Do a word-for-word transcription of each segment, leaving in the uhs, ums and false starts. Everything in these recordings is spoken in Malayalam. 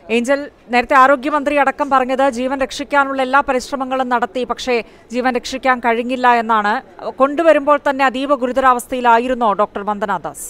ഏഞ്ചൽ, നേരത്തെ ആരോഗ്യമന്ത്രി അടക്കം പറഞ്ഞത് ജീവൻ രക്ഷിക്കാനുള്ള എല്ലാ പരിശ്രമങ്ങളും നടത്തി, പക്ഷേ ജീവൻ രക്ഷിക്കാൻ കഴിഞ്ഞില്ല എന്നാണ്. കൊണ്ടുവരുമ്പോൾ തന്നെ അതീവ ഗുരുതരാവസ്ഥയിലായിരുന്നോ ഡോക്ടർ വന്ദന ദാസ്?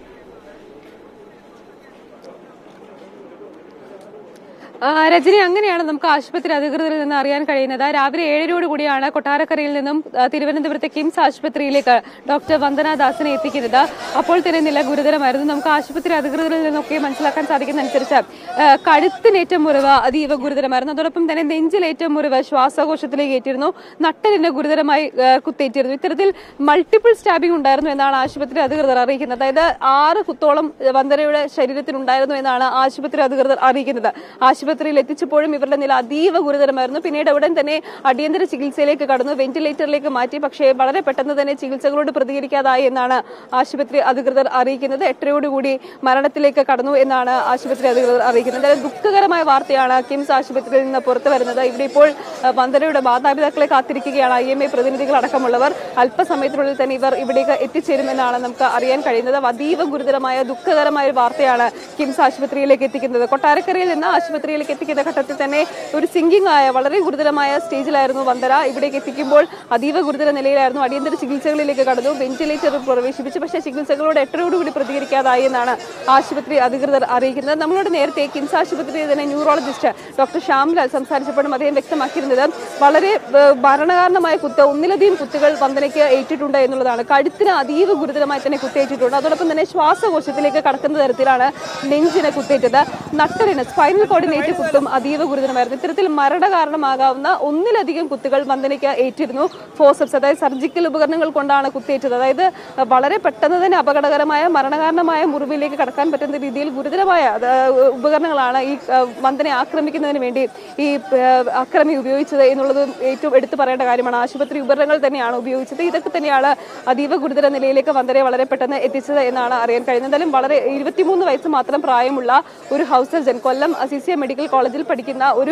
രജനി, അങ്ങനെയാണ് നമുക്ക് ആശുപത്രി അധികൃതരിൽ നിന്ന് അറിയാൻ കഴിയുന്നത്. രാവിലെ ഏഴരയോട് കൂടിയാണ് കൊട്ടാരക്കരയിൽ നിന്നും തിരുവനന്തപുരത്തെ കിംസ് ആശുപത്രിയിലേക്ക് ഡോക്ടർ വന്ദന ദാസിനെ എത്തിക്കുന്നത്. അപ്പോൾ തന്നെ നില ഗുരുതരമായിരുന്നു. നമുക്ക് ആശുപത്രി അധികൃതരിൽ നിന്നൊക്കെ മനസ്സിലാക്കാൻ സാധിക്കുന്നതനുസരിച്ച് കഴുത്തിനേറ്റ മുറിവ് അതീവ ഗുരുതരമായിരുന്നു. അതോടൊപ്പം തന്നെ നെഞ്ചിലേറ്റ മുറിവ് ശ്വാസകോശത്തിലേക്ക് ഏറ്റിരുന്നു. നട്ടലിന് ഗുരുതരമായി കുത്തേറ്റിരുന്നു. ഇത്തരത്തിൽ മൾട്ടിപ്പിൾ സ്റ്റാബിംഗ് ഉണ്ടായിരുന്നു എന്നാണ് ആശുപത്രി അധികൃതർ അറിയിക്കുന്നത്. അതായത് ആറ് കുത്തോളം വന്ദനയുടെ ശരീരത്തിനുണ്ടായിരുന്നു എന്നാണ് ആശുപത്രി അധികൃതർ അറിയിക്കുന്നത്. ആശുപത്രിയിൽ എത്തിച്ചപ്പോഴും ഇവരുടെ നില അതീവ ഗുരുതരമായിരുന്നു. പിന്നീട് ഉടൻ തന്നെ അടിയന്തര ചികിത്സയിലേക്ക് കടന്നു, വെന്റിലേറ്ററിലേക്ക് മാറ്റി. പക്ഷേ വളരെ പെട്ടെന്ന് തന്നെ ചികിത്സകളോട് പ്രതികരിക്കാതായി എന്നാണ് ആശുപത്രി അധികൃതർ അറിയിക്കുന്നത്. എട്ടരയോടുകൂടി മരണത്തിലേക്ക് കടന്നു എന്നാണ് ആശുപത്രി അധികൃതർ അറിയിക്കുന്നത്. ദുഃഖകരമായ വാർത്തയാണ് കിംസ് ആശുപത്രിയിൽ നിന്ന് പുറത്തു വരുന്നത്. ഇവിടെ ഇപ്പോൾ വന്ദനയുടെ മാതാപിതാക്കളെ കാത്തിരിക്കുകയാണ് ഐ എം എ പ്രതിനിധികൾ അടക്കമുള്ളവർ. അല്പസമയത്തിനുള്ളിൽ തന്നെ ഇവർ ഇവിടേക്ക് എത്തിച്ചേരുമെന്നാണ് നമുക്ക് അറിയാൻ കഴിയുന്നത്. അതീവ ഗുരുതരമായ ദുഃഖകരമായ ഒരു വാർത്തയാണ് കിംസ് ആശുപത്രിയിലേക്ക് എത്തിക്കുന്നത്. കൊട്ടാരക്കരയിൽ നിന്ന് ആശുപത്രിയിലേക്ക് എത്തിക്കുന്ന ഘട്ടത്തിൽ തന്നെ ഒരു സിംഗിങ് ആയ വളരെ ഗുരുതരമായ സ്റ്റേജിലായിരുന്നു വന്ദന. ഇവിടേക്ക് എത്തിക്കുമ്പോൾ അതീവ ഗുരുതര നിലയിലായിരുന്നു. അടിയന്തര ചികിത്സകളിലേക്ക് കടന്നു, വെന്റിലേറ്ററിൽ പ്രവേശിപ്പിച്ചു. പക്ഷേ ചികിത്സകളോട് എട്ടരയോടുകൂടി പ്രതികരിക്കാതായി എന്നാണ് ആശുപത്രി അധികൃതർ അറിയിക്കുന്നത്. നമ്മളോട് നേരത്തെ കിംസ് ആശുപത്രിയിൽ തന്നെ ന്യൂറോളജിസ്റ്റ് ഡോക്ടർ ശ്യാംലാൽ സംസാരിച്ചപ്പോഴും അദ്ദേഹം വ്യക്തമാക്കിയിരുന്നത് വളരെ മരണകാരണമായ കുത്ത്, ഒന്നിലധികം കുത്തുകൾ വന്ദനയ്ക്ക് ഏറ്റിട്ടുണ്ട് എന്നുള്ളതാണ്. കഴുത്തിന് അതീവ ഗുരുതരമായി തന്നെ കുത്തേറ്റിട്ടുണ്ട്. അതോടൊപ്പം തന്നെ ശ്വാസകോശത്തിലേക്ക് കടക്കുന്ന തരത്തിലാണ് നെഞ്ചിന് കുത്തേറ്റത്. നട്ടലിന് സ്പൈനൽ കോർഡിനേറ്റ് കുത്തും അതീവ ഗുരുതരമായിരുന്നു. ഇത്തരത്തിൽ മരണകാരണമാകാവുന്ന ഒന്നിലധികം കുത്തുകൾ വന്ദനയ്ക്ക് ഏറ്റിരുന്നു. ഫോസെപ്സ്, അതായത് സർജിക്കൽ ഉപകരണങ്ങൾ കൊണ്ടാണ് കുത്തേറ്റത്. അതായത് വളരെ പെട്ടെന്ന് തന്നെ അപകടകരമായ മരണകാരണമായ മുറിവിലേക്ക് കടക്കാൻ പറ്റുന്ന രീതിയിൽ ഗുരുതരമായ ഉപകരണങ്ങളാണ് ഈ വന്ദനയെ ആക്രമിക്കുന്നതിന് വേണ്ടി ഈ അക്രമി ഉപയോഗിച്ചത് എന്നുള്ളത് ഏറ്റവും എടുത്തു പറയേണ്ട കാര്യമാണ്. ആശുപത്രി ഉപകരണങ്ങൾ തന്നെയാണ് ഉപയോഗിച്ചത്. ഇതൊക്കെ തന്നെയാണ് അതീവ ഗുരുതര നിലയിലേക്ക് വന്ദനയെ വളരെ പെട്ടെന്ന് എത്തിച്ചത് എന്നാണ് അറിയാൻ കഴിയുന്നത്. എന്തായാലും വളരെ ഇരുപത്തിമൂന്ന് വയസ്സ് മാത്രം പ്രായമുള്ള ഒരു house surgeon, Kollam Azeezia medical കോളേജിൽ പഠിക്കുന്ന ഒരു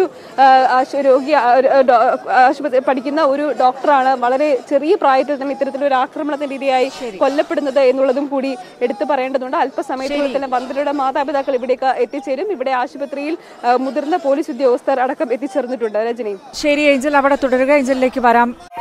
രോഗി ആശുപത്രി പഠിക്കുന്ന ഒരു ഡോക്ടറാണ് വളരെ ചെറിയ പ്രായത്തിൽ തന്നെ ഇത്തരത്തിലൊരു ആക്രമണത്തിന്റെ രീതിയായി കൊല്ലപ്പെടുന്നത് എന്നുള്ളതും കൂടി എടുത്തു പറയേണ്ടതുണ്ട്. അല്പസമയത്തിനുള്ളിൽ തന്നെ വന്ദനയുടെ മാതാപിതാക്കൾ ഇവിടേക്ക് എത്തിച്ചേരും. ഇവിടെ ആശുപത്രിയിൽ മുതിർന്ന പോലീസ് ഉദ്യോഗസ്ഥർ അടക്കം എത്തിച്ചേർന്നിട്ടുണ്ട്. രജനി, ശരി ഏഞ്ചൽ, അവിടെ തുടരുക. ഏഞ്ചലിലേക്ക് വരാം.